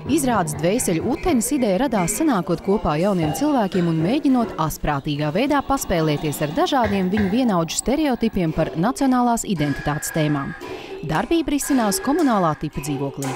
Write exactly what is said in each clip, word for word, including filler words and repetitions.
Izrādes dvēseļu utenis ideja radās sanākot kopā jauniem cilvēkiem un mēģinot asprātīgā veidā paspēlēties ar dažādiem viņu vienaudžu stereotipiem par nacionālās identitātes tēmām. Darbība risinās komunālā tipa dzīvoklī.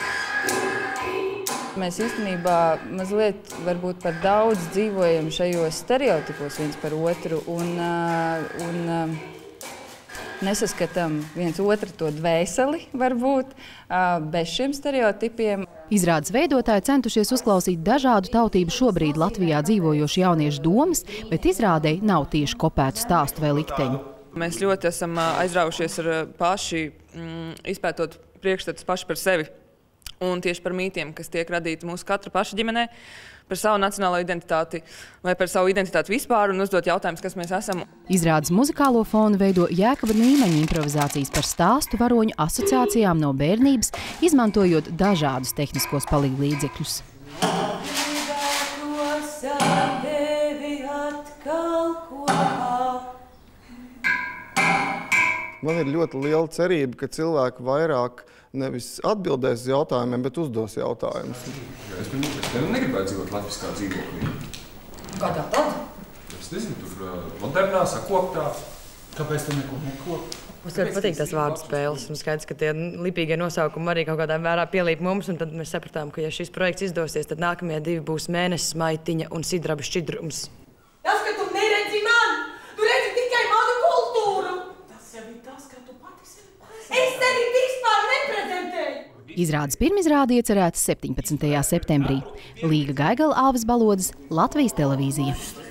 Mēs īstenībā mazliet varbūt par daudz dzīvojam šajos stereotipos viens par otru un, un nesaskatām viens otru to dvēseli varbūt bez šiem stereotipiem. Izrādes veidotāji centušies uzklausīt dažādu tautību šobrīd Latvijā dzīvojošu jauniešu domas, bet izrādei nav tieši kopētu stāstu vai likteņu. Mēs ļoti esam aizraujušies ar paši mm, izpētot priekšstatus paši par sevi. Un tieši par mītiem, kas tiek radīti mūsu katra paša ģimenē, par savu nacionālo identitāti vai par savu identitāti vispār un uzdot jautājumus, kas mēs esam. Izrādes muzikālo fonu veido Jēkaba Nīmeņa improvizācijas par stāstu varoņu asociācijām no bērnības, izmantojot dažādus tehniskos palīglīdzekļus. Man ir ļoti liela cerība, ka cilvēki vairāk nevis atbildēs uz jautājumiem, bet uzdos jautājumus. Es negribētu dzīvot latviskā dzīvoklī. Kādā tad? Es nezinu, tur modernā, sakoptā. Kāpēc tu neko nekop? Mums ļoti patīk tās vārdu spēles. Un skaidrs, ka tie lipīgie nosaukumi arī kaut kādā mērā pielīp mums. Un tad mēs sapratām, ka ja šis projekts izdosies, tad nākamie divi būs Mēnesis maitiņa un Sidraba šķidrums. Tas, ka tu neredzi man! Tu redzi tikai manu kultūru! Tas jau ir tas, ka tu pati sevi prezentēji. Es tevi vispār neprezentēju! Izrādes pirmizrāde iecerēta septiņpadsmitajā septembrī. Līga Gaigala, Alvis Balodzis, Latvijas televīzija.